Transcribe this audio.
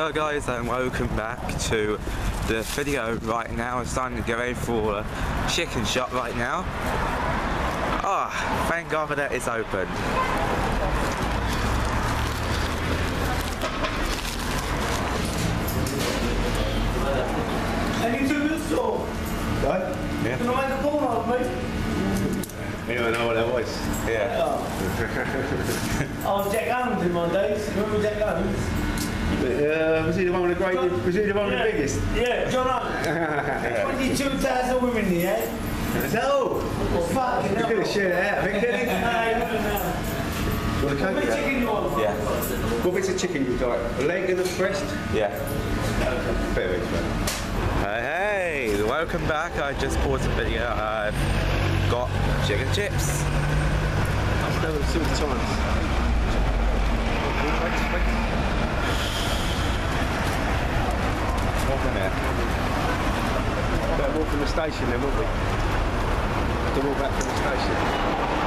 So guys, welcome back to the video. Right now I'm starting to get ready for a chicken shop right now. Thank God that it's open. Any two minutes store? What? Yeah. Can I make a corner of me? You don't know what that was? Yeah. I was Jack Owens in my days. Remember Jack Owens? Was he the one with the greatest? Was he the one with the biggest? Yeah, John Owens. 22,000 women in the head. No! Fucking You hell. could have shared that out, didn't you? No. What How many chicken you want? Yeah. What bits of chicken you like? A leg and a breast? Yeah. Fair enough, man. Hey, welcome back. I just paused the video. I've got chicken chips. I've done it 6 times. Wait. Walk in there. Better walk from the station then, won't we? Have to walk back from the station.